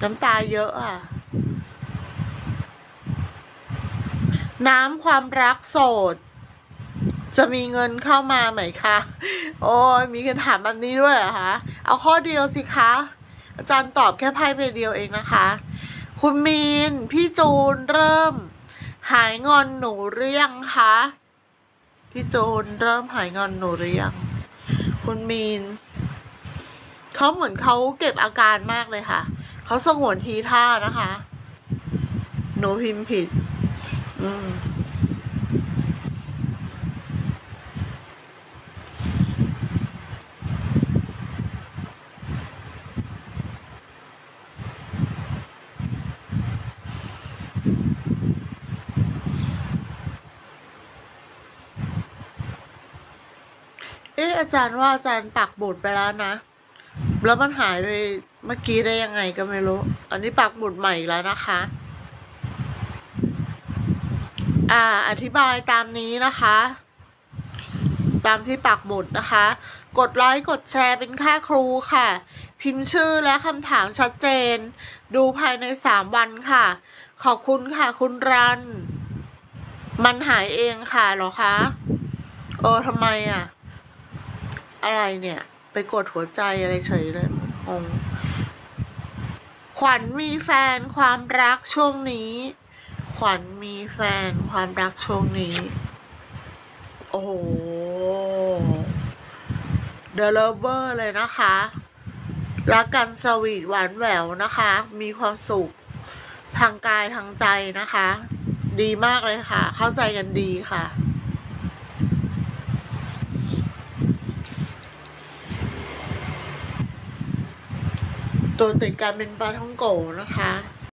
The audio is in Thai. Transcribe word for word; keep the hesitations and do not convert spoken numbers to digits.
น้ำตาเยอะอ่ะน้ำความรักโสดจะมีเงินเข้ามาไหมคะโอ้ยมีคำถามแบบนี้ด้วยเหรอคะเอาข้อเดียวสิคะอาจารย์ตอบแค่ไพ่ใบเดียวเองนะคะคุณมีนพี่จูนเริ่มหายงอนหนูหรือยังคะพี่จูนเริ่มหายงอนหนูหรือยังคุณมีนเขาเหมือนเขาเก็บอาการมากเลยค่ะเขาสงวนทีท่านะคะหนูพิมพ์ผิดอืมเอ๊ะอาจารย์ว่าอาจารย์ปักหมุดไปแล้วนะแล้วมันหายไปเมื่อกี้ได้ยังไงก็ไม่รู้อันนี้ปักหมุดใหม่อีกแล้วนะคะอ่าอธิบายตามนี้นะคะตามที่ปักหมุดนะคะกดไลค์กดแชร์เป็นค่าครูค่ะพิมพ์ชื่อและคำถามชัดเจนดูภายในสามวันค่ะขอบคุณค่ะคุณรันมันหายเองค่ะเหรอคะเออทำไมอ่ะอะไรเนี่ยไปกดหัวใจอะไรเฉยเลยงงขวัญมีแฟนความรักช่วงนี้ขวัญมีแฟนความรักช่วงนี้โอ้โหเดอะเลิฟเวอร์เลยนะคะรักกันสวีทหวานแหววนะคะมีความสุขทางกายทางใจนะคะดีมากเลยค่ะเข้าใจกันดีค่ะตัวติดกันเป็นปลาท่องโกนะคะ